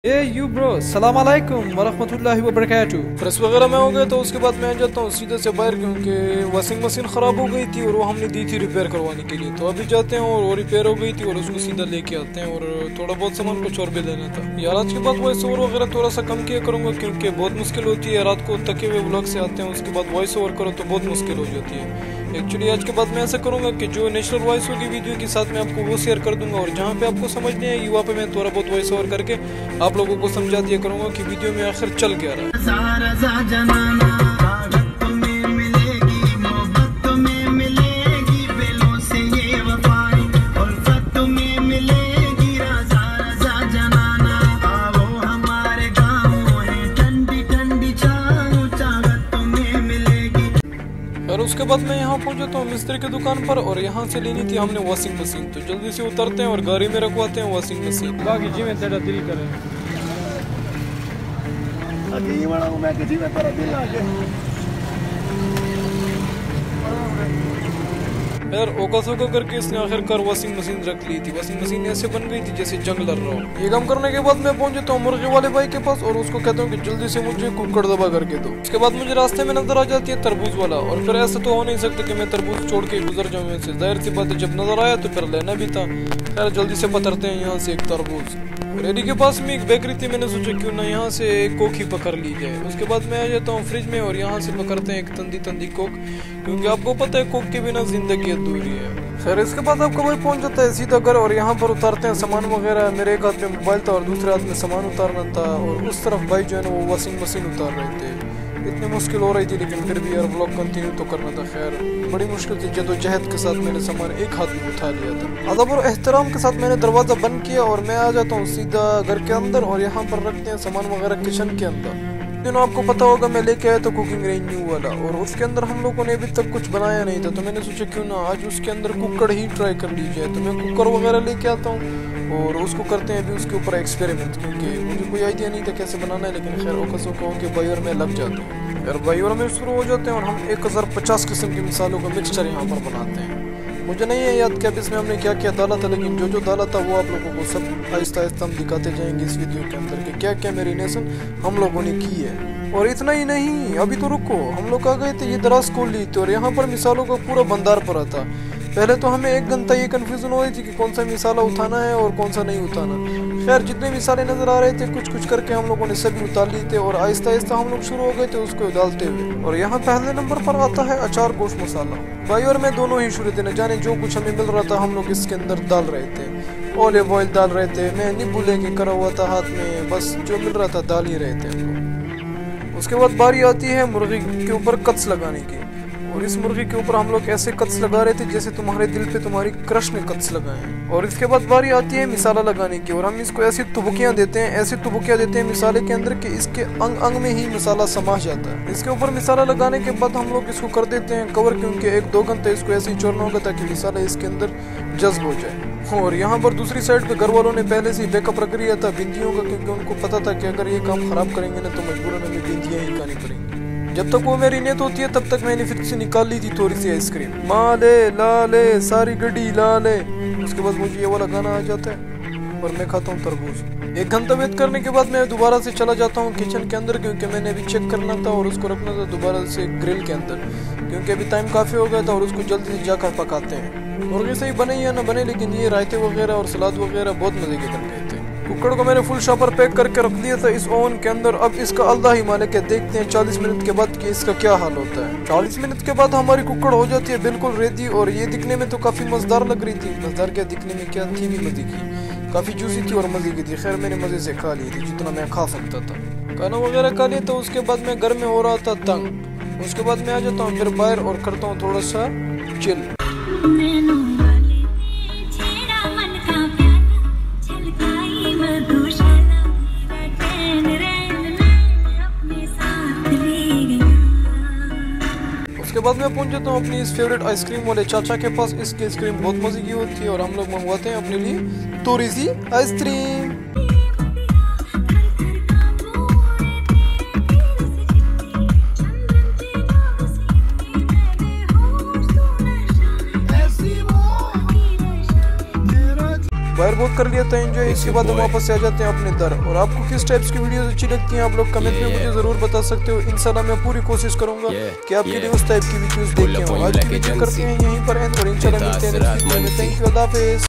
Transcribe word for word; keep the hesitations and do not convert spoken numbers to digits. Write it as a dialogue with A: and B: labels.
A: A you bro, सलाम अलैकुम वरहमतुल्लाहि वबरकातुहू। प्रेस वगैरह में हो गए तो उसके बाद मैं आ जाता हूँ सीधे से बाहर, क्योंकि वॉशिंग मशीन ख़राब हो गई थी और वो हमने दी थी रिपेयर करवाने के लिए। तो अभी जाते हैं और वो रिपेयर हो गई थी और उसको सीधा लेके आते हैं और थोड़ा बहुत सामान कुछ और भी लेना था। यार आज के बाद वॉइस ओवर वगैरह थोड़ा सा कम किया करूँगा, क्योंकि बहुत मुश्किल होती है। रात को थके हुए व्लॉग से आते हैं, उसके बाद वॉइस ओवर करो तो बहुत मुश्किल हो जाती है। एक्चुअली आज के बाद मैं ऐसा करूंगा कि जो नेचुरल वॉइस होगी वीडियो के साथ मैं आपको वो शेयर कर दूंगा, और जहां पे आपको समझ नहीं आएगी वहाँ पे मैं थोड़ा बहुत वॉइस ओवर करके आप लोगों को समझा दिया करूंगा कि वीडियो में आखिर चल क्या रहा है। और उसके बाद मैं यहाँ पहुँचा तो मिस्त्री की दुकान पर, और यहाँ से लेनी थी हमने वॉशिंग मशीन। तो जल्दी से उतरते हैं और गाड़ी में रखवाते हैं वॉशिंग मशीन। बाकी जी में तेरा दिल करे मैं किसी में तेरा दिल आ गया यार। ओका सोका करके इसने आखिरकार वॉशिंग मशीन रख ली थी। वॉशिंग मशीन ऐसे बन गई थी जैसे जंग लड़ रहा हो। ये काम करने के बाद मैं पहुंच जाता हूँ मुर्गे वाले भाई के पास और उसको कहता हूँ कि जल्दी से मुझे कुकर दबा करके दो। उसके बाद मुझे रास्ते में नजर आ जाती है तरबूज वाला, और फिर ऐसा तो हो नहीं सकता कि मैं तरबूज छोड़ के गुजर जाऊँ ऐसे। जाहिर सी बात है, जब नजर आया तो फिर लेना भी था। खैर जल्दी से पकड़ते हैं यहाँ से एक तरबूज। रेडी के पास में एक बेकरी थी, मैंने सोचा क्यों ना यहाँ से एक कोक ही पकड़ ली जाए। उसके बाद मैं आ जाता हूँ फ्रिज में और यहाँ से पकड़ते हैं एक तंदी तंदी कोक, क्योंकि आपको पता है कोक के बिना जिंदगी अधूरी है। खैर इसके बाद आपका भाई पहुंच जाता है सीधा घर, और यहाँ पर उतारते हैं सामान वगैरह। मेरे एक हाथ में मोबाइल था और दूसरे हाथ में सामान उतारना था, और उस तरफ भाई जो है ना वो वॉशिंग मशीन उतार रहे थे। इतनी मुश्किल हो रही थी लेकिन फिर भी यार व्लॉग कंटिन्यू तो करना था। खैर बड़ी मुश्किल से जदोजहद के साथ मैंने सामान एक हाथ में उठा लिया था। अदब और एहतराम के साथ मैंने दरवाज़ा बंद किया और मैं आ जाता हूँ सीधा घर के अंदर, और यहाँ पर रखते हैं सामान वगैरह किचन के अंदर। दिनों आपको पता होगा मैं लेके आया तो कुकिंग रेंज न्यू वाला, और उसके अंदर हम लोगों ने अभी तक कुछ बनाया नहीं था। तो मैंने सोचा क्यों ना आज उसके अंदर कुकर ही ट्राई कर ली जाए। तो मैं कुकर वगैरह लेके आता हूँ और उसको करते हैं अभी उसके ऊपर एक्सपेरिमेंट, क्योंकि मुझे कोई आइडिया नहीं था कैसे बनाना है। लेकिन खैर ओकसों को के बायर में लग जाते हैं यार, बायर में शुरू हो जाते हैं और हम एक हज़ार पचास किस्म के मिसालों का मिक्सचर यहाँ पर बनाते हैं। मुझे नहीं है याद कि अब इसमें हमने क्या क्या डाला था, लेकिन जो जो डाला था वो आप लोगों को सब आहिस्ता आहिस्ता हम दिखाते जाएंगे इस वीडियो के अंदर कि क्या क्या मेरिनेशन हम लोगों ने की है। और इतना ही नहीं, अभी तो रुको, हम लोग आ गए थे ये दराज खोल ली थी और यहाँ पर मिसालों का पूरा भंडार पड़ा था। पहले तो हमें एक घंटा ये कंफ्यूजन हो रही थी कि कौन सा मिसाला उठाना है और कौन सा नहीं उठाना। खैर जितने मिसाले नजर आ रहे थे कुछ कुछ करके हम लोगों ने सभी उतार लिए थे, और आहिस्ता आहिस्ता हम लोग शुरू हो गए थे उसको डालते हुए। और यहाँ पहले नंबर पर आता है अचार गोश्त मसाला। भाई और मैं दोनों ही शुरू थे, न जाने जो कुछ हमें मिल रहा था हम लोग इसके अंदर डाल रहे थे। ऑलिव ऑयल डाल रहे थे, मैं नींबू लेके करा हुआ था हाथ में, बस जो मिल रहा था डाल ही रहे थे हम लोग। उसके बाद बारी आती है मुर्गी के ऊपर कत्स लगाने की, और इस मुर्गी के ऊपर हम लोग ऐसे कत्स लगा रहे थे जैसे तुम्हारे दिल पे तुम्हारी क्रश ने कत्स लगाए। और इसके बाद बारी आती है मिसाला लगाने की, और हम इसको ऐसी तुबकियां देते हैं ऐसी तुबकियां देते हैं मिसाले के अंदर कि इसके अंग अंग में ही मिसाला समा जाता है। इसके ऊपर मिसाला लगाने के बाद हम लोग इसको कर देते हैं कवर, क्योंकि एक दो घंटे इसको ऐसे ही छोड़ना होगा ताकि मिसाला इसके अंदर जज्ब हो जाए। और यहाँ पर दूसरी साइड पे घर वालों ने पहले से बैकअप रख लिया था बिंदियों का, क्योंकि उनको पता था कि अगर ये काम खराब करेंगे ना तो मजबूरन हमें बिंदियाँ ही खानी पड़ेंगी। जब तक वो मेरी नीयत होती है तब तक मैंने फिर से निकाल ली थी थोड़ी सी आइसक्रीम। माले लाले सारी गड्डी लाले। उसके बाद मुझे ये वाला गाना आ जाता है और मैं खाता हूँ तरबूज। एक घंटा वेट करने के बाद मैं दोबारा से चला जाता हूँ किचन के अंदर, क्योंकि मैंने अभी चेक करना था और उसको रखना था दोबारा से ग्रिल के अंदर, क्योंकि अभी टाइम काफ़ी हो गया था। और उसको जल्दी से जाकर पकाते हैं। मुर्गी सही बने या ना बने, लेकिन ये रायते वगैरह और सलाद वगैरह बहुत मजे के बन गए थे। कुकर को मैंने फुल शॉपर पैक करके रख दिया था इस ओवन के अंदर। अब इसका अल्लाह ही मालिक है, देखते हैं चालीस मिनट के बाद कि इसका क्या हाल होता है। चालीस मिनट के बाद हमारी कुकर हो जाती है बिल्कुल रेडी, और ये दिखने में तो काफ़ी मज़ेदार लग रही थी। मज़ेदार क्या, दिखने में क्या थी भी मज़े की, काफ़ी जूसी थी और मज़े की थी। खैर मैंने मज़े से खा ली थी जितना मैं खा सकता था। खाना वगैरह खा लिया तो उसके बाद मैं घर में हो रहा था तंग। उसके बाद मैं आ जाता हूँ फिर बाहर और करता हूँ थोड़ा सा चिल। उसके बाद मैं पहुंच जाता हूँ अपनी इस फेवरेट आइसक्रीम वाले चाचा के पास। इसकी आइसक्रीम बहुत मजे की होती है और हम लोग मंगवाते हैं अपने लिए थोड़ी सी आइसक्रीम। बाहर बहुत कर लिया था एंजॉय। इसके बाद हम वापस से आ जाते हैं अपने दर। और आपको किस टाइप्स की वीडियोस अच्छी लगती हैं आप लोग कमेंट में मुझे जरूर बता सकते हो। इंशाल्लाह मैं पूरी कोशिश करूंगा कि आपके लिए उस टाइप की वीडियोस देखें। आज की वीडियो करते हैं यहीं पर एंड और इंशाल्लाह मिलते हैं नेक्स्ट वीडियो में। थैंक यू, अल्लाह हाफिज़।